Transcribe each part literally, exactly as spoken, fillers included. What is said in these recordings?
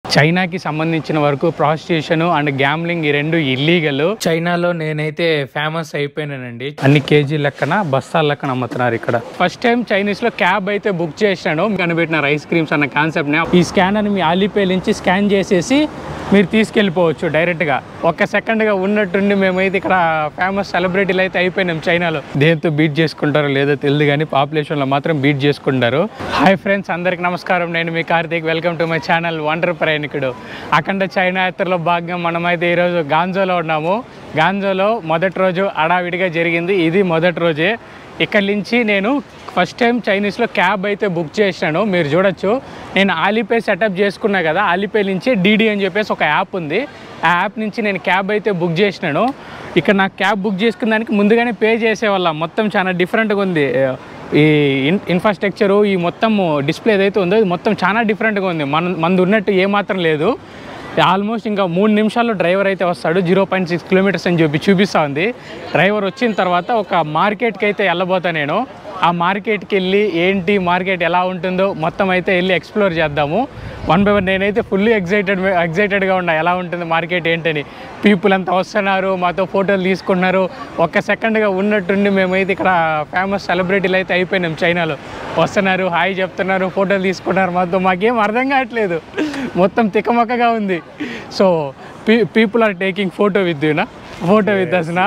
చైనాకి సంబంధించిన వరకు ప్రాస్టిట్యూషన్ అండ్ గ్యాంబ్లింగ్ ఈ రెండు ఇల్లీగల్. చైనాలో నేనైతే ఫేమస్ అయిపోయినానండి. అన్ని కేజీ లెక్కన బస్తాల లెక్కన అమ్ముతున్నారు ఇక్కడ. ఫస్ట్ టైం చైనీస్ లో క్యాబ్ అయితే బుక్ చేసినాను. కనిపెట్టినారు ఐస్ క్రీమ్స్ అన్న కాన్సెప్ట్ ని. ఈ స్కానర్ మీ ఆలీపే నుంచి స్కాన్ చేసేసి మీరు తీసుకెళ్ళిపోవచ్చు డైరెక్ట్ గా. ఒక సెకండ్ గా ఉన్నట్టుండి మేమైతే ఇక్కడ ఫేమస్ సెలబ్రిటీలు అయితే అయిపోయినాం చైనాలో. దేంతో బీట్ చేసుకుంటారో లేదో తెలియదు కానీ పాపులేషన్ లో మాత్రం బీట్ చేసుకుంటారు. హాయ్ ఫ్రెండ్స్, అందరికి నమస్కారం. నేను మీ Karthik. Welcome to my channel wonder ప్రయాణికుడు. అఖండ చైనా యాత్రలో భాగంగా మనమైతే ఈరోజు గాంజోలో ఉన్నాము. గాంజోలో మొదటి రోజు హడావిడిగా జరిగింది. ఇది మొదటి రోజే. ఇక్కడి నుంచి నేను ఫస్ట్ టైం చైనీస్లో క్యాబ్ అయితే బుక్ చేసినాను. మీరు చూడొచ్చు, నేను ఆలీపే సెటప్ చేసుకున్నా కదా. ఆలీపే నుంచి డీడీ అని చెప్పేసి ఒక యాప్ ఉంది. ఆ యాప్ నుంచి నేను క్యాబ్ అయితే బుక్ చేసినాను. ఇక్కడ నాకు క్యాబ్ బుక్ చేసుకున్న దానికి ముందుగానే పే చేసేవాళ్ళం. మొత్తం చాలా డిఫరెంట్గా ఉంది. ఈ ఇన్ ఇన్ఫ్రాస్ట్రక్చరు ఈ మొత్తం డిస్ప్లే ఏదైతే ఉందో ఇది మొత్తం చాలా డిఫరెంట్గా ఉంది. మన మంది ఉన్నట్టు ఏమాత్రం లేదు. ఆల్మోస్ట్ ఇంకా మూడు నిమిషాల్లో డ్రైవర్ అయితే వస్తాడు. జీరో పాయింట్ సిక్స్ కిలోమీటర్స్ అని చెప్పి చూపిస్తూ ఉంది. డ్రైవర్ వచ్చిన తర్వాత ఒక మార్కెట్కి అయితే వెళ్ళబోతా నేను. ఆ మార్కెట్కి వెళ్ళి ఏంటి మార్కెట్ ఎలా ఉంటుందో మొత్తం అయితే వెళ్ళి ఎక్స్ప్లోర్ చేద్దాము వన్ బై వన్. నేనైతే ఫుల్లీ ఎగ్జైటెడ్ ఎగ్జైటెడ్గా ఉన్నా ఎలా ఉంటుంది మార్కెట్ ఏంటని. పీపుల్ అంతా వస్తున్నారు, మాతో ఫోటోలు తీసుకున్నారు. ఒక్క సెకండ్గా ఉన్నట్టుండి మేమైతే ఇక్కడ ఫేమస్ సెలబ్రిటీలు అయితే అయిపోయినాం చైనాలో. వస్తున్నారు, హాయ్ చెప్తున్నారు, ఫోటోలు తీసుకున్నారు మాతో. మాకేం అర్థం కావట్లేదు, మొత్తం తిక్కమక్కగా ఉంది. So p people are taking photo with యూనా ఫోటో విత్ అస్నా.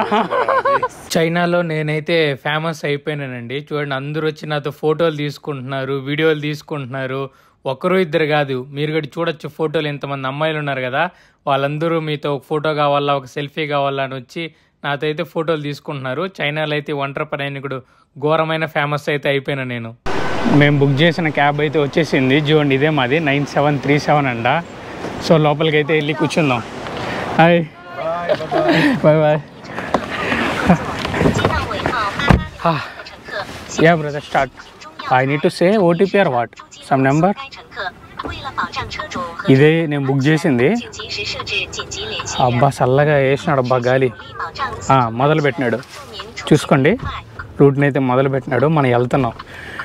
చైనాలో నేనైతే ఫేమస్ అయిపోయినానండి. చూడండి, అందరూ వచ్చి నాతో ఫోటోలు తీసుకుంటున్నారు, వీడియోలు తీసుకుంటున్నారు. ఒకరు ఇద్దరు కాదు, మీరు కూడా చూడొచ్చు ఫోటోలు. ఎంతమంది అమ్మాయిలు ఉన్నారు కదా, వాళ్ళందరూ మీతో ఒక ఫోటో కావాలా, ఒక సెల్ఫీ కావాలా అని వచ్చి నాతో అయితే ఫోటోలు తీసుకుంటున్నారు. చైనాలో అయితే వంటర్ ప్రయాణికుడు ఘోరమైన ఫేమస్ అయితే అయిపోయినా నేను. మేము బుక్ చేసిన క్యాబ్ అయితే వచ్చేసింది. చూడండి, ఇదే మాది నైన్ సెవెన్ త్రీ సెవెన్ అంట. సో లోపలికి అయితే వెళ్ళి కూర్చుందాం. Hi, bye bye. Yeah brother, start. I need to say OTP or what some number. ఇదే నేను బుక్ చేసింది. అబ్బా చల్లగా వేసినాడు అబ్బా గాలి. మొదలు పెట్టినాడు, చూసుకోండి. రూట్ని అయితే మొదలు పెట్టినాడు. మనం వెళ్తున్నాం.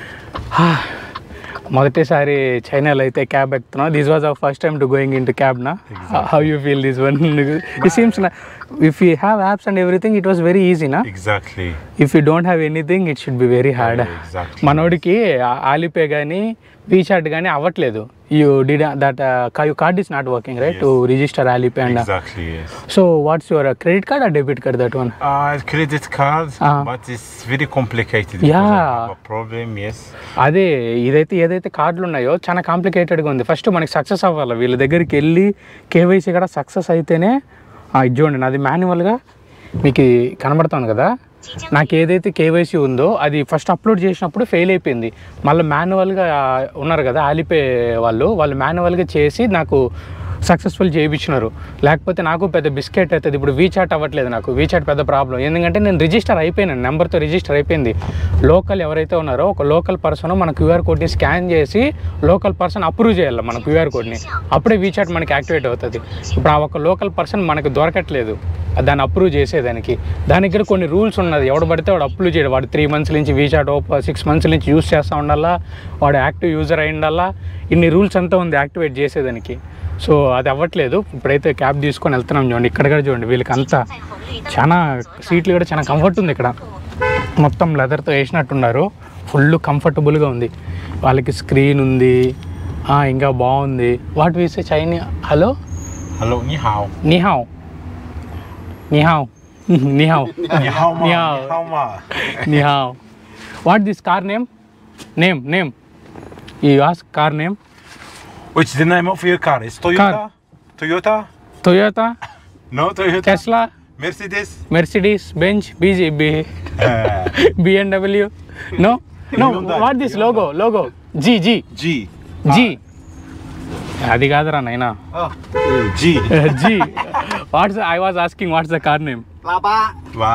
మొదటిసారి చైనాలో అయితే క్యాబ్ ఎక్కుతున్నాం. This was our first time to going into cab నా. How you feel this one? It seems if you have apps and everything it was very easy na. Exactly. If you don't have anything it should be very hard. Exactly. మనోడికి ఆలీపే కానీ WeChat కానీ అవ్వట్లేదు. You did that uh, your card is not working, right? Yes. To register Alipay and exactly, yes. So what's your uh, credit card or debit card, that one? Uh credit card, uh, but it's very complicated. Yeah, I have a problem. Yes. అదే ఇదైతే ఏదైతే కార్డులు ఉన్నాయో చాలా కాంప్లికేటెడ్గా ఉంది. First మనకి success అవ్వాలి. వీళ్ళ దగ్గరికి వెళ్ళి కేవైసీ కూడా సక్సెస్ అయితేనే. ఇది చూడండి, నాది మాన్యువల్గా మీకు కనబడుతుంది కదా. నాకు ఏదైతే కేవైసీ ఉందో అది ఫస్ట్ అప్లోడ్ చేసినప్పుడు ఫెయిల్ అయిపోయింది. మళ్ళీ మాన్యువల్గా ఉన్నారు కదా ఆలీపే వాళ్ళు, వాళ్ళు మాన్యువల్గా చేసి నాకు సక్సెస్ఫుల్ చేయించినారు. లేకపోతే నాకు పెద్ద బిస్కెట్ అవుతుంది. ఇప్పుడు వీచాట్ అవ్వట్లేదు నాకు. వీచాట్ పెద్ద ప్రాబ్లం. ఎందుకంటే నేను రిజిస్టర్ అయిపోయినాను, నెంబర్తో రిజిస్టర్ అయిపోయింది. లోకల్ ఎవరైతే ఉన్నారో ఒక లోకల్ పర్సన్ మన క్యూఆర్ కోడ్ని స్కాన్ చేసి లోకల్ పర్సన్ అప్రూవ్ చేయాలి మన క్యూఆర్ కోడ్ని. అప్పుడే వీచాట్ మనకి యాక్టివేట్ అవుతుంది. ఇప్పుడు ఆ ఒక లోకల్ పర్సన్ మనకు దొరకట్లేదు దాన్ని అప్రూవ్ చేసేదానికి. దానికి కూడా కొన్ని రూల్స్ ఉన్నది. ఎవడు పడితే వాడు అప్రూవ్ చేయడు. వాడు త్రీ మంత్స్ నుంచి వీచాట్ ఓప సిక్స్ మంత్స్ నుంచి యూజ్ చేస్తూ ఉండాలా, వాడు యాక్టివ్ యూజర్ అయి ఉండాలా. ఇన్ని రూల్స్ అంతా ఉంది యాక్టివేట్ చేసేదానికి. సో అది అవ్వట్లేదు. ఇప్పుడైతే క్యాబ్ తీసుకొని వెళ్తున్నాం. చూడండి, ఇక్కడ కూడా చూడండి, వీళ్ళకి అంతా చాలా సీట్లు కూడా చాలా కంఫర్ట్ ఉంది. ఇక్కడ మొత్తం లెదర్తో వేసినట్టున్నారు. ఫుల్ కంఫర్టబుల్గా ఉంది. వాళ్ళకి స్క్రీన్ ఉంది, ఇంకా బాగుంది. What we say China? Hello hello నీ హావ్ నీ హావ్ నీ హావ్ నీ హావ్ నీ హావ్ నీ హావ్ నీ హావ్. What this car name? Name name you ask car name. What's the name of your car? Is Toyota? Car. Toyota? Toyota? No, Toyota. Tesla? Mercedes? Mercedes? Benz? B J B? Uh, B M W? No? No. What this logo? Logo? G G. G. G. అది కాదురా నైనా. Oh. G. G. What's the, I was asking what's the car name? Laba. Wow.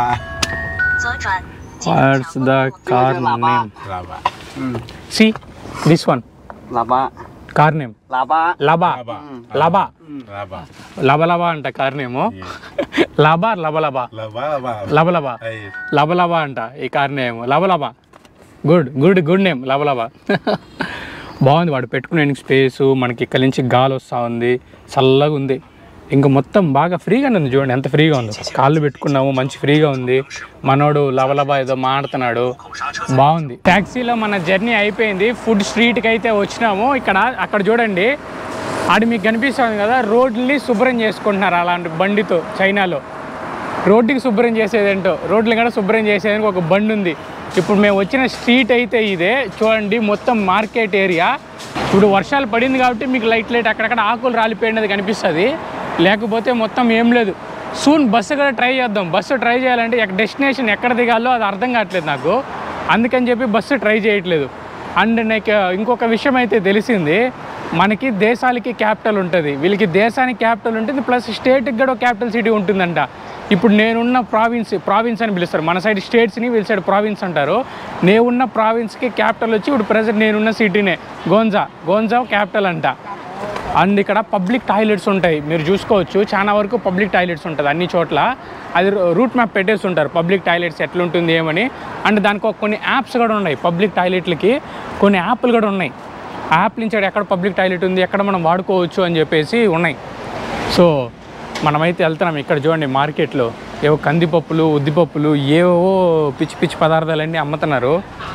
What's the car name? Laba. See this one. Laba. Car name లాబా లాబా లాబా Laba. లబ లబా అంట car name. లాబా లబ లబా Laba, laba. లబ లబా Hey. లబ లబా అంట ఈ కార్ నేమ్. లబ లబా. గుడ్ గుడ్ గుడ్ నేమ్ లబ లబా. బాగుంది. వాడు పెట్టుకునే స్పేసు, మనకి ఇక్కడ నుంచి గాలి వస్తూ ఉంది, చల్లగా ఉంది. ఇంకా మొత్తం బాగా ఫ్రీగానే ఉంది. చూడండి ఎంత ఫ్రీగా ఉందో. కాళ్ళు పెట్టుకున్నాము, మంచి ఫ్రీగా ఉంది. మనోడు లవలబా ఏదో మాడుతున్నాడు, బాగుంది. ట్యాక్సీలో మన జర్నీ అయిపోయింది. ఫుడ్ స్ట్రీట్కి అయితే వచ్చినాము. ఇక్కడ అక్కడ చూడండి, ఆడి మీకు కనిపిస్తుంది కదా, రోడ్లని శుభ్రం చేసుకుంటున్నారు అలాంటి బండితో. చైనాలో రోడ్డుకి శుభ్రం చేసేదేంటో, రోడ్లు కూడా శుభ్రం చేసేదానికి ఒక బండి ఉంది. ఇప్పుడు మేము వచ్చిన స్ట్రీట్ అయితే ఇదే చూడండి, మొత్తం మార్కెట్ ఏరియా. ఇప్పుడు వర్షాలు పడింది కాబట్టి మీకు లైట్ లైట్ అక్కడక్కడ ఆకులు రాలిపోయినది కనిపిస్తుంది, లేకపోతే మొత్తం ఏం లేదు. సూన్ బస్సు కూడా ట్రై చేద్దాం. బస్సు ట్రై చేయాలంటే డెస్టినేషన్ ఎక్కడ దిగాలో అది అర్థం కావట్లేదు నాకు, అందుకని చెప్పి బస్సు ట్రై చేయట్లేదు. అండ్ నాకు ఇంకొక విషయం అయితే తెలిసింది, మనకి దేశాలకి క్యాపిటల్ ఉంటుంది, వీళ్ళకి దేశానికి క్యాపిటల్ ఉంటుంది, ప్లస్ స్టేట్కి కూడా క్యాపిటల్ సిటీ ఉంటుందంట. ఇప్పుడు నేనున్న ప్రావిన్స్ ప్రావిన్స్ అని పిలుస్తారు, మన సైడ్ స్టేట్స్ని వీళ్ళ సైడ్ ప్రావిన్స్ అంటారు. నేనున్న ప్రావిన్స్కి క్యాపిటల్ వచ్చి ఇప్పుడు ప్రజెంట్ నేనున్న సిటీనే గోంజా. గోంజా క్యాపిటల్ అంట. అండ్ ఇక్కడ పబ్లిక్ టాయిలెట్స్ ఉంటాయి, మీరు చూసుకోవచ్చు. చాలా వరకు పబ్లిక్ టాయిలెట్స్ ఉంటుంది అన్ని చోట్ల. అది రూట్ మ్యాప్ పెట్టేసి ఉంటారు పబ్లిక్ టాయిలెట్స్ ఎట్లుంటుంది ఏమని. అండ్ దానికి కొన్ని యాప్స్ కూడా ఉన్నాయి పబ్లిక్ టాయిలెట్లకి, కొన్ని యాప్లు కూడా ఉన్నాయి. ఆ యాప్ నుంచి ఎక్కడ పబ్లిక్ టాయిలెట్ ఉంది, ఎక్కడ మనం వాడుకోవచ్చు అని చెప్పేసి ఉన్నాయి. సో మనమైతే వెళ్తున్నాం. ఇక్కడ చూడండి మార్కెట్లో ఏవో కందిపప్పులు, ఉద్దిపప్పులు, ఏవో పిచ్చి పిచ్చి పదార్థాలన్నీ అమ్ముతున్నారు.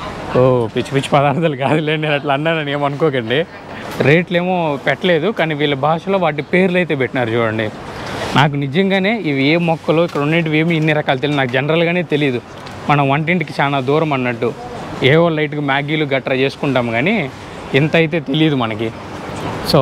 ఓ పిచ్చి పిచ్చి పదార్థాలు కాదులేండి, నేను అట్లా అన్నానని ఏమనుకోకండి. రేట్లు ఏమో పెట్టలేదు, కానీ వీళ్ళ భాషలో వాటి పేర్లు అయితే పెట్టినారు చూడండి. నాకు నిజంగానే ఇవి ఏ మొక్కలు ఇక్కడ ఉండేటివి ఏమి ఇన్ని రకాలు తెలియదు, నాకు జనరల్గానే తెలియదు. మనం వంటింటికి చాలా దూరం అన్నట్టు ఏవో లైట్గా మ్యాగీలు గట్రా చేసుకుంటాం, కానీ ఎంత అయితే తెలియదు మనకి. సో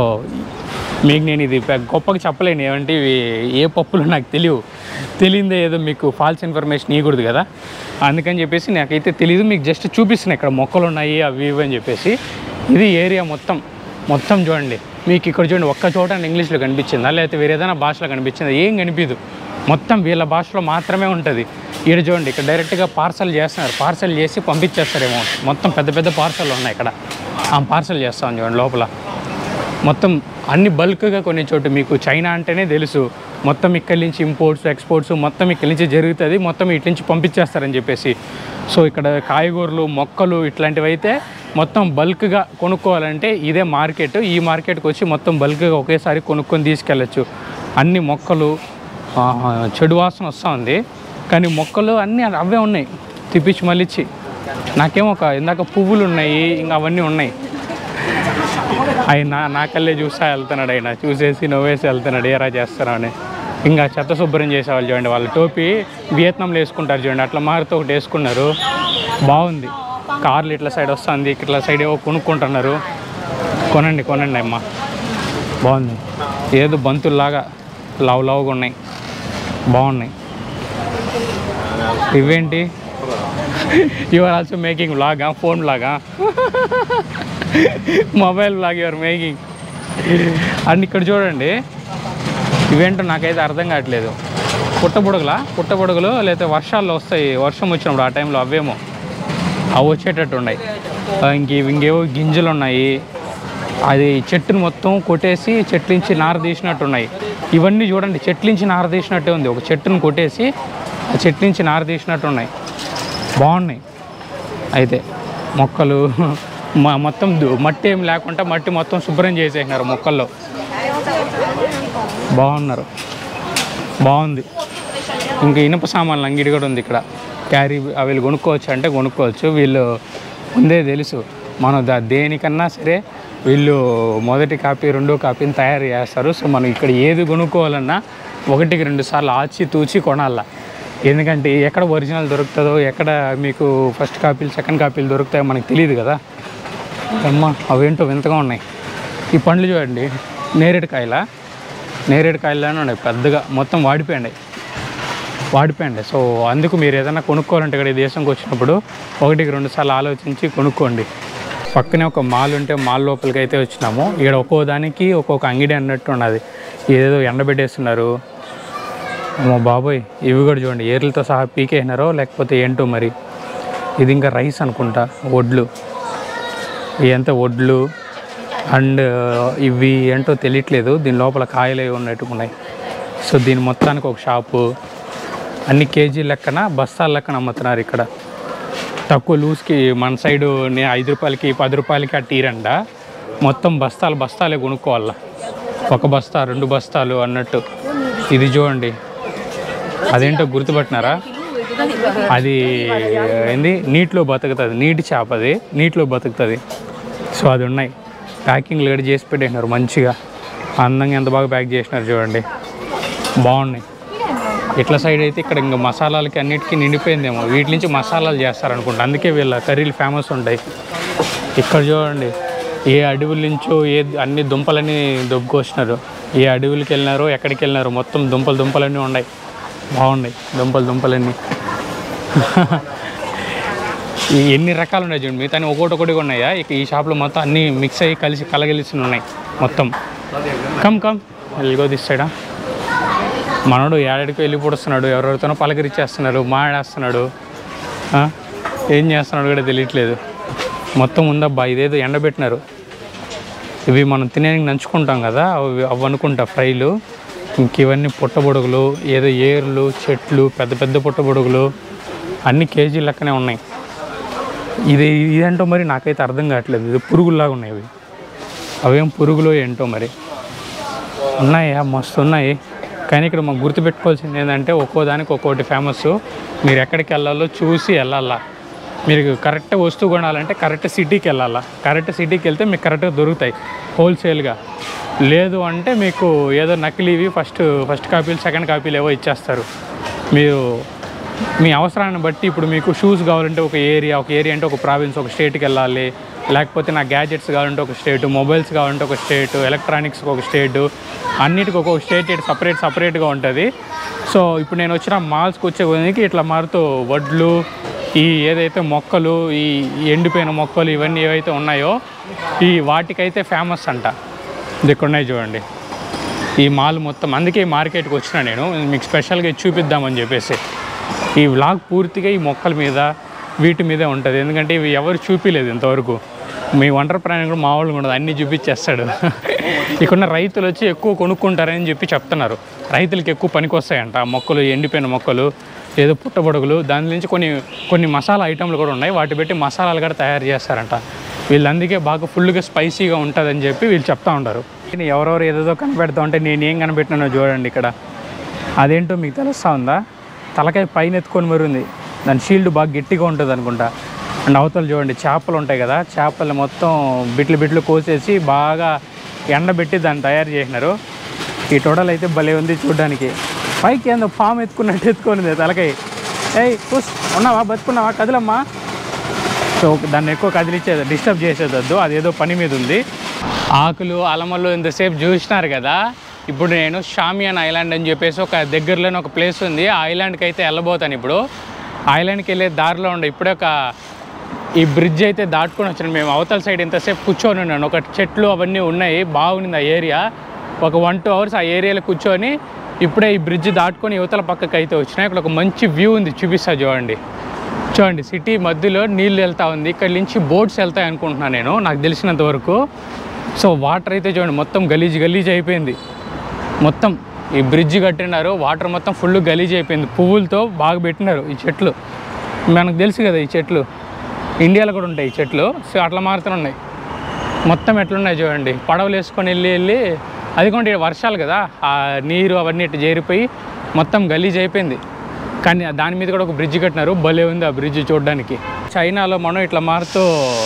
మీకు నేను ఇది గొప్పగా చెప్పలేను, ఏమంటే ఇవి ఏ పప్పులు నాకు తెలియవు. తెలియదే ఏదో మీకు ఫాల్స్ ఇన్ఫర్మేషన్ ఇవ్వకూడదు కదా, అందుకని చెప్పేసి నాకైతే తెలియదు. మీకు జస్ట్ చూపిస్తున్నాయి ఇక్కడ మొక్కలు ఉన్నాయి అవి ఇవి అని చెప్పేసి. ఇది ఏరియా మొత్తం మొత్తం చూడండి. మీకు ఇక్కడ చూడండి, ఒక్క చోట ఇంగ్లీష్లో కనిపించిందా, లేకపోతే వేరే ఏదైనా భాషలో కనిపించిందా? ఏం కనిపించదు, మొత్తం వీళ్ళ భాషలో మాత్రమే ఉంటుంది. ఇక్కడ చూడండి, ఇక్కడ డైరెక్ట్గా పార్సల్ చేస్తున్నారు, పార్సల్ చేసి పంపించేస్తారేమో. మొత్తం పెద్ద పెద్ద పార్సల్ ఉన్నాయి ఇక్కడ, ఆ పార్సల్ చేస్తాం చూడండి. లోపల మొత్తం అన్ని బల్క్గా కొన్ని చోటు మీకు చైనా అంటేనే తెలుసు, మొత్తం ఇక్కడి నుంచి ఇంపోర్ట్స్ ఎక్స్పోర్ట్స్ మొత్తం ఇక్కడి నుంచి జరుగుతుంది, మొత్తం ఇట్ల నుంచి పంపించేస్తారని చెప్పేసి. సో ఇక్కడ కాయగూరలు, మొక్కలు ఇట్లాంటివి అయితే మొత్తం బల్క్గా కొనుక్కోవాలంటే ఇదే మార్కెట్. ఈ మార్కెట్కి వచ్చి మొత్తం బల్క్గా ఒకేసారి కొనుక్కొని తీసుకెళ్ళచ్చు. అన్ని మొక్కలు, చెడు వాసన వస్తూ ఉంది, కానీ మొక్కలు అన్నీ అవే ఉన్నాయి తిప్పించి మళ్ళిచ్చి. నాకేమో ఒక ఇందాక పువ్వులు ఉన్నాయి, ఇంకా అవన్నీ ఉన్నాయి. ఆయన నాకల్లే చూసా వెళ్తున్నాడు, ఆయన చూసేసి నవ్వేసి వెళ్తున్నాడు, ఏరా చేస్తారా అని. ఇంకా చెత్త శుభ్రం చేసేవాళ్ళు చూడండి, వాళ్ళు టోపీ వియత్నాంలో వేసుకుంటారు చూడండి, అట్లా మారుతూ ఒకటి వేసుకున్నారు. బాగుంది. కార్లు ఇట్లా సైడ్ వస్తుంది, ఇట్లా సైడ్ ఏవో కొనుక్కుంటున్నారు. కొనండి కొనండి అమ్మ, బాగుంది. ఏదో బంతుల్లాగా లవ్ లవ్గా ఉన్నాయి, బాగున్నాయి. ఇవేంటి, యు ఆర్ ఆల్సో మేకింగ్ వ్లాగా, ఫోన్ వ్లాగా, mobile vlog your making. And ఇక్కడ చూడండి, ఇవేంటో నాకైతే అర్థం కావట్లేదు. పుట్టబుడుగులా పుట్టబుడుగులు లేకపోతే వర్షాల్లో వస్తాయి, వర్షం వచ్చినప్పుడు ఆ టైంలో అవేమో అవి వచ్చేటట్టు ఉన్నాయి. ఇంక ఇంకేవో గింజలు ఉన్నాయి, అది చెట్టును మొత్తం కొట్టేసి చెట్ల నుంచి నార తీసినట్టు ఉన్నాయి. ఇవన్నీ చూడండి చెట్ల నుంచి నార తీసినట్టే ఉంది, ఒక చెట్టును కొట్టేసి ఆ చెట్ల నుంచి నార తీసినట్టు ఉన్నాయి, బాగున్నాయి. అయితే మొక్కలు మొత్తం మట్టి ఏం లేకుండా మట్టి మొత్తం శుభ్రం చేసేసినారు మొక్కల్లో, బాగున్నారు, బాగుంది. ఇంకా ఇనుప సామాన్లు అంగిడి కూడా ఉంది ఇక్కడ, క్యారీ వీళ్ళు కొనుక్కోవచ్చు అంటే కొనుక్కోవచ్చు. వీళ్ళు ముందే తెలుసు మనం దా దేనికన్నా సరే వీళ్ళు మొదటి కాపీ రెండో కాపీని తయారు చేస్తారు. సో మనం ఇక్కడ ఏది కొనుక్కోవాలన్నా ఒకటికి రెండు సార్లు ఆచి తూచి కొనాల, ఎందుకంటే ఎక్కడ ఒరిజినల్ దొరుకుతుందో, ఎక్కడ మీకు ఫస్ట్ కాపీలు సెకండ్ కాపీలు దొరుకుతాయో మనకు తెలియదు కదా. అమ్మ అవేంటో వింతగా ఉన్నాయి. ఈ పండ్లు చూడండి, నేరేడుకాయల నేరేడుకాయలనే ఉన్నాయి పెద్దగా, మొత్తం వాడిపోయాయి వాడిపోయండి సో అందుకు మీరు ఏదైనా కొనుక్కోవాలంటే ఇక్కడ ఈ దేశంకి వచ్చినప్పుడు ఒకటికి రెండు సార్లు ఆలోచించి కొనుక్కోండి. పక్కనే ఒక మాల్ ఉంటే మాల్ లోపలికి అయితే వచ్చినాము. ఇక్కడ ఒక్కో దానికి ఒక్కొక్క అంగడి అన్నట్టు ఉన్నది, ఏదో ఎండబెట్టేస్తున్నారు. మా బాబోయ్, ఇవి కూడా చూడండి ఏర్లతో సహా పీకేసినారో లేకపోతే ఏంటో మరి. ఇది ఇంకా రైస్ అనుకుంటా, వడ్లు, ఇవంతా వడ్లు. అండ్ ఇవి ఏంటో తెలియట్లేదు, దీని లోపల కాయలు అవి ఉన్నట్టు ఉన్నాయి. సో దీని మొత్తానికి ఒక షాపు, అన్ని కేజీ లెక్కన బస్తాల లెక్కన అమ్ముతున్నారు ఇక్కడ. తక్కువ లూజ్కి మన సైడు ఐదు రూపాయలకి పది రూపాయలకి ఆ టీరంట, మొత్తం బస్తాలు బస్తాలే కొనుక్కోవాలా, ఒక బస్తా రెండు బస్తాలు అన్నట్టు. ఇది చూడండి, అదేంటో గుర్తుపట్టినారా? అది ఏంది, నీటిలో బతుకుతుంది, నీటి చేప, అది నీటిలో బతుకుతుంది. సో అది ఉన్నాయి, ప్యాకింగ్ లేట్ చేసి పెట్టేసినారు మంచిగా, అందంగా ఎంత బాగా ప్యాక్ చేసినారు చూడండి, బాగున్నాయి. ఇట్లా సైడ్ అయితే ఇక్కడ ఇంకా మసాలాలకి అన్నిటికీ నిండిపోయిందేమో, వీటి నుంచి మసాలాలు చేస్తారనుకుంటా, అందుకే వీళ్ళ కర్రీలు ఫేమస్ ఉంటాయి. ఇక్కడ చూడండి, ఏ అడవుల నుంచో ఏ అన్ని దుంపలన్నీ దొబ్బుకొచ్చినారు, ఏ అడవులకి వెళ్ళినారో ఎక్కడికి వెళ్ళినారో మొత్తం దుంపలు దుంపలన్నీ ఉన్నాయి, బాగున్నాయి దుంపలు దుంపలన్నీ. ఎన్ని రకాలు ఉన్నాయి చూడండి, మిగతా ఒకటి ఒకటిగా ఉన్నాయా? ఇక ఈ షాప్లో మొత్తం అన్నీ మిక్స్ అయ్యి కలిసి కలగలిసి ఉన్నాయి మొత్తం. కమ్ కమ్ వెళ్ళిగో తీస్తాడా మనోడు, ఏడాడికి వెళ్ళి పొడుస్తున్నాడు, ఎవరెవరితోనో పలకరిచ్చేస్తున్నారు, మాడాస్తున్నాడు, ఏం చేస్తున్నాడు కూడా తెలియట్లేదు. మొత్తం ఉందబ్బా, ఇదేదో ఎండబెట్టినారు, ఇవి మనం తినేకి నంచుకుంటాం కదా, అవి అవి అనుకుంటా ఫ్రైలు. ఇంక ఇవన్నీ పుట్టబొడుగులు, ఏదో ఏర్లు చెట్లు, పెద్ద పెద్ద పుట్టబొడుగులు అన్ని కేజీ లెక్కనే ఉన్నాయి. ఇది ఇదేంటో మరి నాకైతే అర్థం కావట్లేదు, ఇది పురుగుల్లాగా ఉన్నాయి ఇవి, అవేం పురుగులు ఏంటో మరి. ఉన్నాయా, మస్తు ఉన్నాయి. కానీ ఇక్కడ మాకు గుర్తుపెట్టుకోవాల్సింది ఏంటంటే ఒక్కో దానికి ఒక్కోటి ఫేమస్, మీరు ఎక్కడికి వెళ్ళాలో చూసి వెళ్ళాలా. మీరు కరెక్ట్ వస్తువు కొనాలంటే కరెక్ట్ సిటీకి వెళ్ళాలా, కరెక్ట్ సిటీకి వెళ్తే మీకు కరెక్ట్గా దొరుకుతాయి హోల్సేల్గా. లేదు అంటే మీకు ఏదో నకిలీవి ఫస్ట్ ఫస్ట్ కాపీలు సెకండ్ కాపీలు ఏవో ఇచ్చేస్తారు. మీరు మీ అవసరాన్ని బట్టి, ఇప్పుడు మీకు షూస్ కావాలంటే ఒక ఏరియా, ఒక ఏరియా అంటే ఒక ప్రావిన్స్, ఒక స్టేట్కి వెళ్ళాలి. లేకపోతే నా గ్యాజెట్స్ కావాలంటే ఒక స్టేటు, మొబైల్స్ కావాలంటే ఒక స్టేటు, ఎలక్ట్రానిక్స్కి ఒక స్టేటు, అన్నిటికి ఒక్కొక్క స్టేట్ సపరేట్ సపరేట్గా ఉంటుంది. సో ఇప్పుడు నేను వచ్చిన మాల్స్కి వచ్చే కొద్దికి ఇట్లా మారుతూ వడ్లు, ఈ ఏదైతే మొక్కలు, ఈ ఎండిపోయిన మొక్కలు ఇవన్నీ ఏవైతే ఉన్నాయో ఈ వాటికైతే ఫేమస్ అంట. ఇది ఇక్కడ ఉన్నాయి చూడండి ఈ మాల్ మొత్తం. అందుకే ఈ మార్కెట్కి వచ్చిన నేను మీకు స్పెషల్గా చూపిద్దామని చెప్పేసి. ఈ వ్లాగ్ పూర్తిగా ఈ మొక్కల మీద వీటి మీదే ఉంటుంది, ఎందుకంటే ఇవి ఎవరు చూపించలేదు ఇంతవరకు. మీ వంటర్ ప్రాణి కూడా మా వాళ్ళు ఉండదు, అన్నీ చూపించేస్తాడు. ఇక్కడ రైతులు వచ్చి ఎక్కువ కొనుక్కుంటారని చెప్పి చెప్తున్నారు, రైతులకి ఎక్కువ పనికి వస్తాయంట ఆ మొక్కలు, ఎండిపోయిన మొక్కలు, ఏదో పుట్టబొడుగులు. దాని నుంచి కొన్ని కొన్ని మసాలా ఐటెంలు కూడా ఉన్నాయి, వాటి పెట్టి మసాలాలు కూడా తయారు చేస్తారంట వీళ్ళు. అందుకే బాగా ఫుల్గా స్పైసీగా ఉంటుందని చెప్పి వీళ్ళు చెప్తా ఉంటారు. ఎవరెవరు ఏదేదో కనిపెడతా ఉంటే నేను ఏం కనిపెట్టినానో చూడండి ఇక్కడ. అదేంటో మీకు తెలుస్తూ ఉందా? తలకాయ పైన ఎత్తుకొని మరి ఉంది, దాని షీల్డ్ బాగా గట్టిగా ఉంటుంది అనుకుంటా. అండ్ అవతల చూడండి చేపలు ఉంటాయి కదా, చేపలు మొత్తం బిట్లు బిట్లు కోసేసి బాగా ఎండబెట్టి దాన్ని తయారు చేసినారు. ఈ టోటల్ అయితే భలే ఉంది చూడడానికి. పైకి ఏందో ఫామ్ ఎత్తుకున్నట్టు ఎత్తుకొని తలకాయ. ఏయ్ కూస్ ఉన్నావా, బతుకున్నావా, కదిలమ్మా. సో దాన్ని ఎక్కువ కదిలిచ్చేది, డిస్టర్బ్ చేసేదద్దు, అదేదో పని మీద ఉంది. ఆకులు అలమలు ఇంతసేపు చూసినారు కదా. ఇప్పుడు నేను షామియాన్ ఐలాండ్ అని చెప్పేసి ఒక దగ్గరలోనే ఒక ప్లేస్ ఉంది, ఆ ఐలాండ్కి అయితే వెళ్ళబోతాను. ఇప్పుడు ఐలాండ్కి వెళ్ళే దారిలో ఉండే ఇప్పుడే ఒక ఈ బ్రిడ్జ్ అయితే దాటుకొని వచ్చాను మేము. అవతల సైడ్ ఇంతసేపు కూర్చొని ఉన్నాను, ఒక చెట్లు అవన్నీ ఉన్నాయి, బాగుంది ఆ ఏరియా. ఒక వన్ టూ అవర్స్ ఆ ఏరియాలో కూర్చొని ఇప్పుడే ఈ బ్రిడ్జ్ దాటుకొని యువతల పక్కకి అయితే వచ్చినాయి. ఇక్కడ ఒక మంచి వ్యూ ఉంది, చూపిస్తా చూడండి. చూడండి సిటీ మధ్యలో నీళ్ళు వెళ్తూ ఉంది, ఇక్కడ నుంచి బోట్స్ వెళ్తాయి అనుకుంటున్నాను నేను, నాకు తెలిసినంత వరకు. సో వాటర్ అయితే చూడండి మొత్తం గలీజ్ గలీజ్ అయిపోయింది. మొత్తం ఈ బ్రిడ్జ్ కట్టినారు, వాటర్ మొత్తం ఫుల్ గలీజ్ అయిపోయింది. పువ్వులతో బాగా పెట్టినారు ఈ చెట్లు, మనకు తెలుసు కదా ఈ చెట్లు ఇండియాలో కూడా ఉంటాయి ఈ చెట్లు. సో అట్లా మారుతున్నాయి మొత్తం. ఎట్లున్నాయి చూడండి, పడవలు వేసుకొని వెళ్ళి వెళ్ళి అది కూడా వర్షాలు కదా, ఆ నీరు అవన్నీ ఇటు చేరిపోయి మొత్తం గలీజ్ అయిపోయింది. కానీ దాని మీద కూడా ఒక బ్రిడ్జ్ కట్టినారు, భలే ఉంది ఆ బ్రిడ్జ్ చూడడానికి. చైనాలో మనం ఇట్లా మారుతూ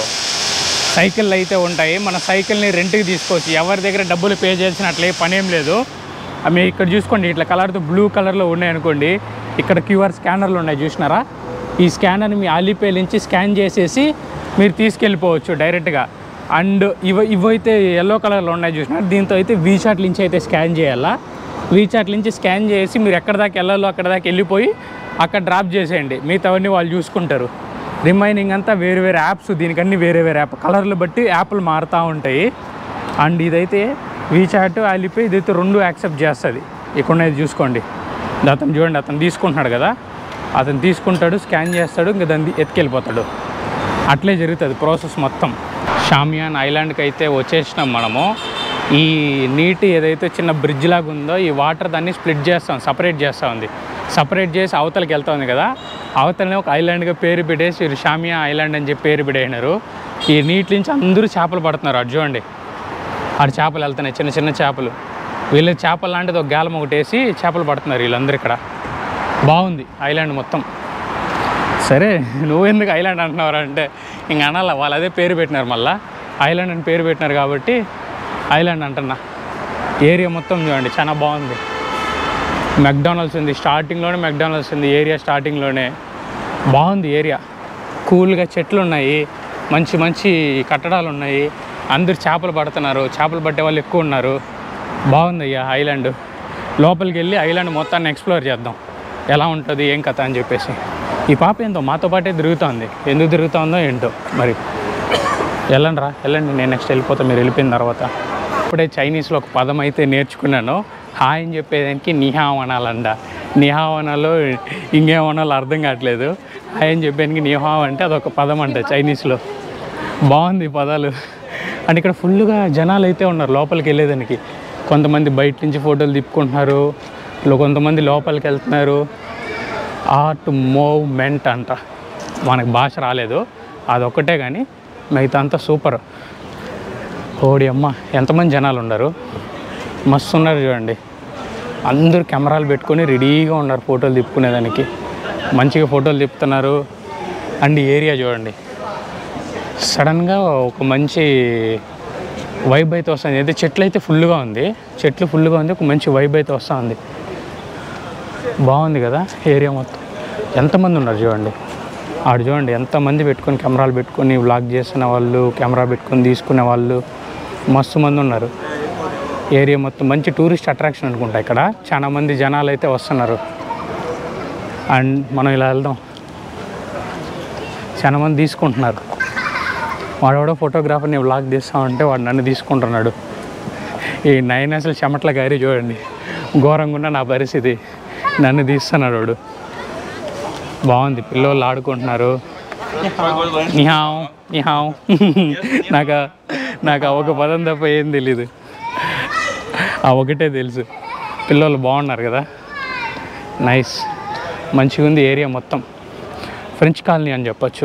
సైకిళ్ళు అయితే ఉంటాయి, మన సైకిల్ని రెంట్కి తీసుకోవచ్చు, ఎవరి దగ్గర డబ్బులు పే చేయాల్సిన అట్లే పని ఏం లేదు. అవి ఇక్కడ చూసుకోండి, ఇట్లా కలర్తో బ్లూ కలర్లో ఉన్నాయి అనుకోండి. ఇక్కడ క్యూఆర్ స్కానర్లు ఉన్నాయి చూసినారా, ఈ స్కానర్ని మీ ఆలీపే నుంచి స్కాన్ చేసేసి మీరు తీసుకెళ్ళిపోవచ్చు డైరెక్ట్గా. అండ్ ఇవ ఇవైతే ఎల్లో కలర్లో ఉన్నాయి చూసినారు, దీంతో అయితే వీచాట్ నుంచి అయితే స్కాన్ చేయాలా. వీచాట్ నుంచి స్కాన్ చేసి మీరు ఎక్కడ దాకా వెళ్ళాలో అక్కడ దాకా వెళ్ళిపోయి అక్కడ డ్రాప్ చేసేయండి, మిగతావన్నీ వాళ్ళు చూసుకుంటారు. రిమైనింగ్ అంతా వేరు వేరే యాప్స్, దీనికన్నీ వేరే వేరే యాప్, కలర్లు బట్టి యాప్లు మారుతూ ఉంటాయి. అండ్ ఇదైతే వీచాట్ ఆలీపే ఇదైతే రెండు యాక్సెప్ట్ చేస్తుంది. ఇక్కడ చూసుకోండి, అతను చూడండి, అతను తీసుకుంటున్నాడు కదా, అతను తీసుకుంటాడు, స్కాన్ చేస్తాడు, ఇంకా దాన్ని ఎత్తుకెళ్ళిపోతాడు. అట్లే జరుగుతుంది ప్రాసెస్ మొత్తం. షామియాన్ ఐలాండ్కి అయితే వచ్చేసినాం మనము. ఈ నీటి ఏదైతే చిన్న బ్రిడ్జ్ లాగా ఉందో ఈ వాటర్ దాన్ని స్ప్లిట్ చేస్తాం, సపరేట్ చేస్తూ ఉంది. సపరేట్ చేసి అవతలకి వెళ్తా ఉంది కదా, అవతలనే ఒక ఐలాండ్గా పేరు పెట్టేసి షామియాన్ ఐలాండ్ అని చెప్పి పేరు పెట్టేసినారు. ఈ నీటి నుంచి అందరూ చేపలు పడుతున్నారు. అది చూడండి ఆడ చేపలు వెళ్తున్నాయి, చిన్న చిన్న చేపలు. వీళ్ళు చేపలు లాంటిది ఒక గాలం ఒకటి వేసి చేపలు పడుతున్నారు వీళ్ళందరూ ఇక్కడ. బాగుంది ఐలాండ్ మొత్తం. సరే నువ్వు ఎందుకు ఐలాండ్ అంటున్నావు అంటే ఇంక అనాల, వాళ్ళు అదే పేరు పెట్టినారు, మళ్ళీ ఐలాండ్ అని పేరు పెట్టినారు కాబట్టి ఐలాండ్ అంటున్నా. ఏరియా మొత్తం చూడండి చాలా బాగుంది. మెక్డానల్డ్స్ ఉంది స్టార్టింగ్లోనే, మెక్డానల్డ్స్ ఉంది ఏరియా స్టార్టింగ్లోనే. బాగుంది ఏరియా, కూల్గా చెట్లు ఉన్నాయి, మంచి మంచి కట్టడాలు ఉన్నాయి, అందరు చేపలు పడుతున్నారు, చేపలు పట్టే వాళ్ళు ఎక్కువ ఉన్నారు. బాగుంది అయ్యా ఐలాండ్. లోపలికి వెళ్ళి ఐలాండ్ మొత్తాన్ని ఎక్స్ప్లోర్ చేద్దాం, ఎలా ఉంటుంది ఏం కథ అని చెప్పేసి. ఈ పాప ఏందో మాతో పాటే తిరుగుతుంది, ఎందుకు తిరుగుతుందో ఏంటో మరి. వెళ్ళండి రా వెళ్ళండి, నేను నెక్స్ట్ వెళ్ళిపోతా మీరు వెళ్ళిపోయిన తర్వాత. ఇప్పుడే చైనీస్లో ఒక పదం అయితే నేర్చుకున్నాను. హాయ్ అని చెప్పేదానికి నిహావ్ అనాలంట. నిహావ్ అనాలో ఇంకేమనాలో అర్థం కావట్లేదు. హాయ్ అని చెప్పేదానికి నిహావ్ అంటే అదొక పదం అంట చైనీస్లో. బాగుంది పదాలు. అండ్ ఇక్కడ ఫుల్గా జనాలు అయితే ఉన్నారు లోపలికి వెళ్ళేదానికి. కొంతమంది బయట నుంచి ఫోటోలు తిప్పుకుంటున్నారు, కొంతమంది లోపలికి వెళ్తున్నారు. ఆర్ట్ మూవ్మెంట్ అంట, మనకు భాష రాలేదు అదొక్కటే కానీ మిగతా అంతా సూపర్. ఓడి అమ్మ ఎంతమంది జనాలు ఉన్నారు, మస్తు ఉన్నారు చూడండి. అందరూ కెమెరాలు పెట్టుకొని రెడీగా ఉన్నారు ఫోటోలు తిప్పుకునేదానికి. మంచిగా ఫోటోలు తిప్పుతున్నారు. అండ్ ఏరియా చూడండి, సడన్గా ఒక మంచి వైబ్ అయితే వస్తుంది. అయితే చెట్లు అయితే ఫుల్గా ఉంది, చెట్లు ఫుల్గా ఉంది, ఒక మంచి వైబ్ అయితే వస్తుంది. బాగుంది కదా ఏరియా మొత్తం. ఎంతమంది ఉన్నారు చూడండి, ఆడ చూడండి ఎంతమంది పెట్టుకొని కెమెరాలు పెట్టుకొని వ్లాగ్ చేస్తున్న వాళ్ళు, కెమెరా పెట్టుకొని తీసుకునే వాళ్ళు మస్తు మంది ఉన్నారు. ఏరియా మొత్తం మంచి టూరిస్ట్ అట్రాక్షన్ అనుకుంటా. ఇక్కడ చాలా మంది జనాలు అయితే వస్తున్నారు. అండ్ మనం ఇలా వెళ్దాం, చాలా మంది తీసుకుంటున్నారు. వాడెవడో ఫోటోగ్రాఫర్ని వ్లాగ్ తీస్తామంటే వాడు నన్ను తీసుకుంటున్నాడు. ఈ నైన్ అసలు చెమట్ల గారి చూడండి, ఘోరంగా ఉన్న నా పరిస్థితి, నన్ను తీస్తున్నాడు వాడు. బాగుంది, పిల్లలు ఆడుకుంటున్నారు. నిహావ్ నిహావ్ నాకు నాకు ఒక పదం తప్ప ఏం తెలీదు, ఆ ఒకటే తెలుసు. పిల్లలు బాగున్నారు కదా, నైస్, మంచిగా ఉంది ఏరియా మొత్తం. ఫ్రెంచ్ కాలనీ అని చెప్పొచ్చు.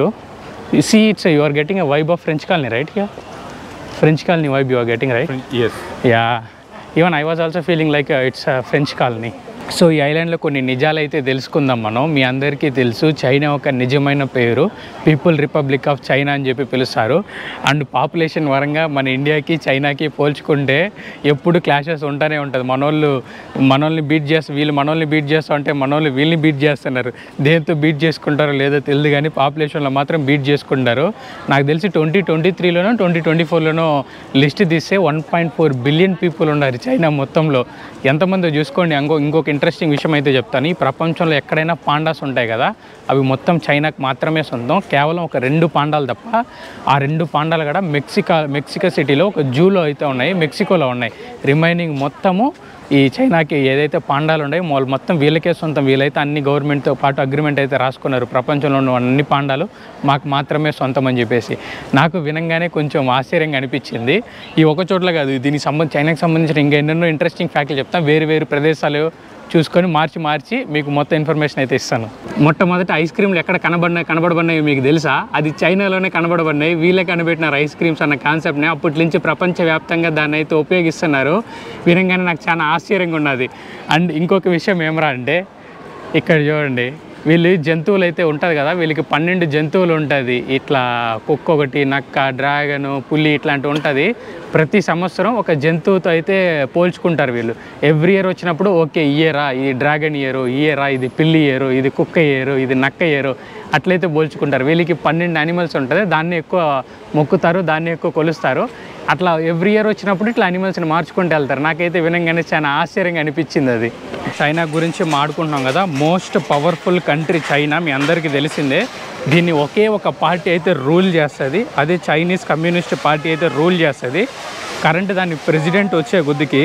See it's you are getting a vibe of French colony right here. French colony vibe you are getting right. Yes. Yeah, even I was also feeling like it's French colony. So ఈ ఐలాండ్లో కొన్ని నిజాలు అయితే తెలుసుకుందాం మనం. మీ అందరికీ తెలుసు China ఒక నిజమైన పేరు పీపుల్ రిపబ్లిక్ ఆఫ్ చైనా అని చెప్పి పిలుస్తారు. అండ్ పాపులేషన్ పరంగా మన ఇండియాకి చైనాకి పోల్చుకుంటే ఎప్పుడు క్లాషెస్ ఉంటూనే ఉంటుంది. మనోళ్ళు మనల్ని బీట్ చేస్తారు, వీళ్ళు మనల్ని బీట్ చేస్తూ ఉంటే మనోళ్ళు వీళ్ళని బీట్ చేస్తున్నారు. దేంతో బీట్ చేసుకుంటారో లేదో తెలియదు కానీ పాపులేషన్లో మాత్రం బీట్ చేసుకుంటారు. నాకు తెలిసి ట్వంటీ ట్వంటీ త్రీలోనో ట్వంటీ ట్వంటీ ఫోర్లోనో లిస్ట్ తీస్తే one point four billion people ఉన్నారు చైనా మొత్తంలో. ఎంతమందో చూసుకోండి. ఇంకో ఇంకొక ఇంట్రెస్టింగ్ విషయం అయితే చెప్తాను. ఈ ప్రపంచంలో ఎక్కడైనా పాండాస్ ఉంటాయి కదా, అవి మొత్తం చైనాకు మాత్రమే సొంతం. కేవలం ఒక రెండు పాండాలు తప్ప. ఆ రెండు పాండాలు కూడా మెక్సికా మెక్సికో సిటీలో ఒక జూలో అయితే ఉన్నాయి, మెక్సికోలో ఉన్నాయి. రిమైనింగ్ మొత్తము ఈ చైనాకి ఏదైతే పాండాలు ఉన్నాయో వాళ్ళు మొత్తం వీళ్ళకే సొంతం. వీళ్ళైతే అన్ని గవర్నమెంట్తో పాటు అగ్రిమెంట్ అయితే రాసుకున్నారు, ప్రపంచంలో ఉన్న అన్ని పాండాలు మాకు మాత్రమే సొంతం అని చెప్పేసి. నాకు వినంగానే కొంచెం ఆశ్చర్యంగా అనిపించింది. ఈ ఒక చోట్ల కాదు, దీనికి సంబంధించి చైనాకి సంబంధించిన ఇంకా ఎన్నెన్నో ఇంట్రెస్టింగ్ ఫ్యాక్ట్లు చెప్తాను. వేరు వేరు ప్రదేశాలు చూసుకొని మార్చి మార్చి మీకు మొత్తం ఇన్ఫర్మేషన్ అయితే ఇస్తాను. మొట్టమొదటి ఐస్ క్రీమ్లు ఎక్కడ కనబడినాయి కనబడబడినాయి మీకు తెలుసా? అది చైనాలోనే కనబడబడినాయి. వీళ్ళే కనిపెట్టినారు ఐస్ క్రీమ్స్ అన్న కాన్సెప్ట్ని. అప్పటి నుంచి ప్రపంచవ్యాప్తంగా దాన్ని అయితే ఉపయోగిస్తున్నారు. వినంగానే నాకు చాలా ఆశ్చర్యంగా ఉన్నది. అండ్ ఇంకొక విషయం ఏమరా అంటే, ఇక్కడ చూడండి వీళ్ళు జంతువులు అయితే ఉంటుంది కదా, వీళ్ళకి పన్నెండు జంతువులు ఉంటుంది. ఇట్లా కుక్క ఒకటి, నక్క, డ్రాగను, పులి ఇట్లాంటివి ఉంటుంది. ప్రతి సంవత్సరం ఒక జంతువుతో అయితే పోల్చుకుంటారు వీళ్ళు. ఎవ్రీ ఇయర్ వచ్చినప్పుడు ఓకే ఇయరా ఇది డ్రాగన్ ఇయరు, ఇయరా ఇది పిల్లి ఇయరు, ఇది కుక్క ఇయరు, ఇది నక్క ఇయరు, అట్లయితే పోల్చుకుంటారు. వీళ్ళకి పన్నెండు యానిమల్స్ ఉంటుంది, దాన్ని ఎక్కువ మొక్కుతారు, దాన్ని ఎక్కువ కొలుస్తారు. అట్లా ఎవ్రీ ఇయర్ వచ్చినప్పుడు ఇట్లా యానిమల్స్ని మార్చుకుంటూ వెళ్తారు. నాకైతే వినంగానే చాలా ఆశ్చర్యంగా అనిపించింది అది. చైనా గురించి మాట్లాడుకుంటున్నాం కదా, మోస్ట్ పవర్ఫుల్ కంట్రీ చైనా మీ అందరికీ తెలిసిందే. దీన్ని ఒకే ఒక పార్టీ అయితే రూల్ చేస్తుంది, అదే చైనీస్ కమ్యూనిస్ట్ పార్టీ అయితే రూల్ చేస్తుంది. కరెంట్ దాని ప్రెసిడెంట్ వచ్చే కొద్దికి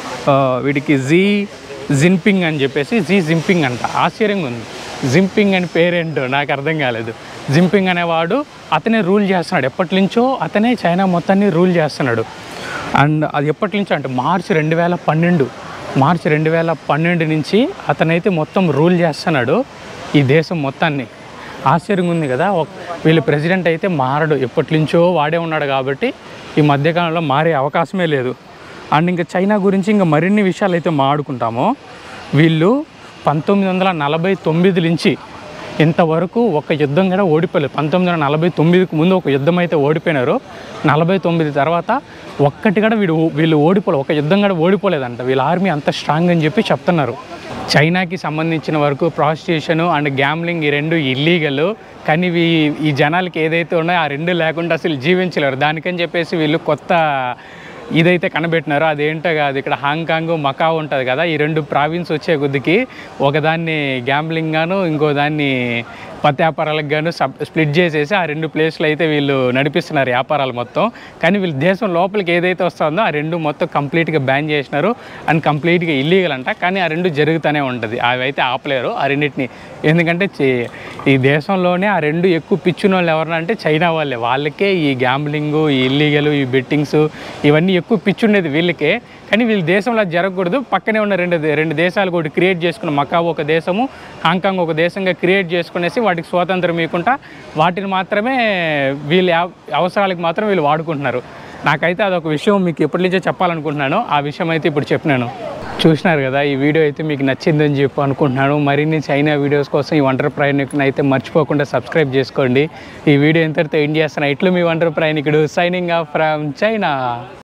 వీడికి జీ జిన్పింగ్ అని చెప్పేసి జీ జిన్పింగ్ అంట. ఆశ్చర్యంగా ఉంది, జిన్పింగ్ అని పేరేంటో నాకు అర్థం కాలేదు. జిన్పింగ్ అనేవాడు అతనే రూల్ చేస్తున్నాడు, ఎప్పటి నుంచో అతనే చైనా మొత్తాన్ని రూల్ చేస్తున్నాడు. అండ్ అది ఎప్పటి నుంచో అంటే మార్చి రెండు వేల పన్నెండు మార్చి రెండు వేల పన్నెండు నుంచి అతనైతే మొత్తం రూల్ చేస్తున్నాడు ఈ దేశం మొత్తాన్ని. ఆశ్చర్యంగా ఉంది కదా. వీళ్ళ ప్రెసిడెంట్ అయితే మారడు, ఎప్పటి నుంచో వాడే ఉన్నాడు కాబట్టి ఈ మధ్యకాలంలో మారే అవకాశమే లేదు. అండ్ ఇంకా చైనా గురించి ఇంకా మరిన్ని విషయాలు అయితే మాట్లాడుకుంటాము. వీళ్ళు పంతొమ్మిది వందల నలభై తొమ్మిది నుంచి ఇంతవరకు ఒక యుద్ధం కూడా ఓడిపోలేదు. పంతొమ్మిది వందల నలభై తొమ్మిదికి ముందు ఒక యుద్ధం అయితే ఓడిపోయినారు. నలభై తొమ్మిది తర్వాత ఒక్కటి కూడా వీడు వీళ్ళు ఓడిపోలేదు, ఒక యుద్ధం కూడా ఓడిపోలేదంట. వీళ్ళ ఆర్మీ అంత స్ట్రాంగ్ అని చెప్పి చెప్తున్నారు. చైనాకి సంబంధించిన వరకు ప్రాస్టిట్యూషన్ అండ్ గ్యామ్లింగ్ ఈ రెండు ఇల్లీగల్. కానీ ఈ ఈ జనాలకి ఏదైతే ఉన్నాయో ఆ రెండు లేకుండా అసలు జీవించలేరు. దానికని చెప్పేసి వీళ్ళు కొత్త ఇదైతే కనబెట్టినారు. అదేంటో కాదు, ఇక్కడ హాంకాంగ్ మకావ్ ఉంటుంది కదా, ఈ రెండు ప్రావిన్స్ వచ్చే కొద్దికి ఒకదాన్ని గ్యాంబ్లింగ్ గాను ఇంకో దాన్ని పత్తి వ్యాపారాలకు గాను సబ్ స్ప్లిట్ చేసేసి ఆ రెండు ప్లేస్లు అయితే వీళ్ళు నడిపిస్తున్నారు వ్యాపారాలు మొత్తం. కానీ వీళ్ళు దేశం లోపలికి ఏదైతే వస్తుందో ఆ రెండు మొత్తం కంప్లీట్గా బ్యాన్ చేసినారు అండ్ కంప్లీట్గా ఇల్లీగల్ అంట. కానీ ఆ రెండు జరుగుతూనే ఉంటుంది, అవి అయితే ఆపలేరు ఆ రెండింటిని. ఎందుకంటే ఈ దేశంలోనే ఆ రెండు ఎక్కువ పిచ్చిన వాళ్ళు ఎవరన్నా చైనా వాళ్ళే. వాళ్ళకే ఈ గ్యాంబ్లింగు, ఈ ఇల్లీగల్, ఈ బెట్టింగ్స్ ఇవన్నీ ఎక్కువ పిచ్చుండేది వీళ్ళకే. కానీ వీళ్ళ దేశంలో జరగకూడదు. పక్కనే ఉన్న రెండు రెండు దేశాలు కూడా క్రియేట్ చేసుకున్న మకావ్ ఒక దేశము, హాంకాంగ్ ఒక దేశంగా క్రియేట్ చేసుకునేసి వాటికి స్వాతంత్రం ఇవ్వకుండా వాటిని మాత్రమే వీళ్ళ అవసరాలకు మాత్రం వీళ్ళు వాడుకుంటున్నారు. నాకైతే అదొక విషయం మీకు ఎప్పటి నుంచో చెప్పాలనుకుంటున్నాను. ఆ విషయం అయితే ఇప్పుడు చెప్పినాను. చూసినారు కదా, ఈ వీడియో అయితే మీకు నచ్చిందని చెప్పి అనుకుంటున్నాను. మరిన్ని చైనా వీడియోస్ కోసం ఈ ఒంటరి ప్రయాణికుని అయితే మర్చిపోకుండా సబ్స్క్రైబ్ చేసుకోండి. ఈ వీడియో ఎంతటితో ఎండ్ చేస్తాను. ఇట్లు మీ ఒంటరి ప్రయాణికుడు సైనింగ్ ఆఫ్ ఫ్రమ్ చైనా.